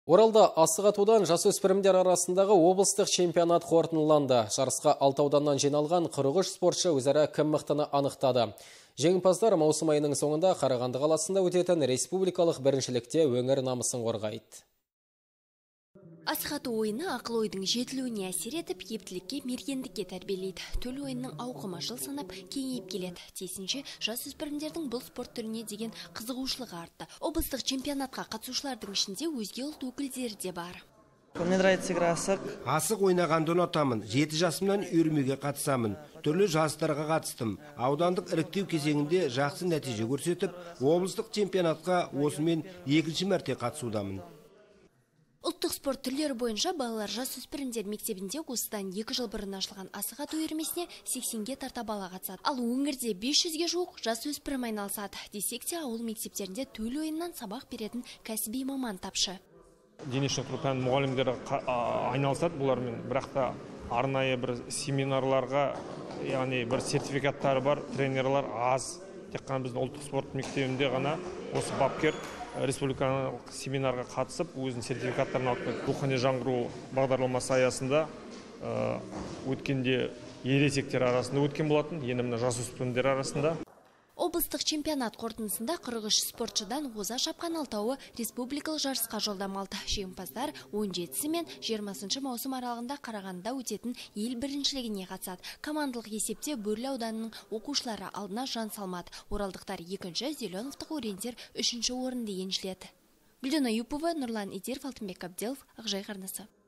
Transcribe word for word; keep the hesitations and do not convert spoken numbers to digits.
Оралда асық атудан жасөспірімдер арасындағы облыстық чемпионат қорытындыланды. Жарысқа алты ауданнан жиналған қырық үш спортшы өзара кім мықтыны анықтады. Жеңімпаздар маусым айының соңында Қарағанды қаласында өтетін республикалық біріншілікте өңір намысын қорғайды. Асық ату ойыны ақыл ойдың жетілуіне әсер етіп, ептілікке, мергендікке тәрбиелейді. Төл ойынның ауқымы жыл санап кеңейіп келеді. Тиісінше жасөспірімдердің бұл спорт түріне деген қызығушылығы артты. Облыстық чемпионатқа қатысушылардың ішінде өзге ұлт өкілдері де бар. Мне нравится игра асық. Асық ойнағанды ұнатамын. Жеті жасымнан үйірмеге қатысамын. Түрлі жарыстарға қатыстым. Аудандық іріктеу кезеңінде жақсы нәтиже көрсетіп, облыстық чемпионатқа осымен екінші мәрте қатысудамын. Ұлттық спорт түрлері бойынша балалар жасөспірімдер мектебінде осыдан екі жыл бұрын ашылған асық ату үйірмесіне сексенге тарта бала қатысады. Ал өңірде бес жүзге жуық жасөспірім айналысады. Десек те ауыл мектептерінде төл ойыннан сабақ беретін кәсіби маман тапшы. Дене шынықтыру пән мұғалімдері айналысады бұлармен, бірақ та арнайы бір семинарларға, яғни бір сертификаттары бар тренерлар аз. Тек қана біздің ұлттық спорт мектебінде ғана осы бапкер республикалық семинарға қатысып, өзінің сертификаттарын алып келді. Рухани жаңғыру бағдарламасы аясында өткенде ересектер арасында өткен болатын, енді мына жасөспірімдер арасында. Облыстық чемпионат қорытындысында қырық үш спортшыдан оза шапқан алтауы республикалық жарысқа жолдама алды. Жеңімпаздар он жетісі мен жиырмасыншы маусым аралығында Қарағандыда өтетін ел біріншілігіне қатысады. Командалық есепте Бөрлі ауданының оқушылары алдына жан салмады. Оралдықтар екінші, Зеленовтық ориентир үшінші орынды еншіледі. Гүлдена Юпова, Нұрлан Идиров, Алтынбек Абделов, Ақжайық арнасы.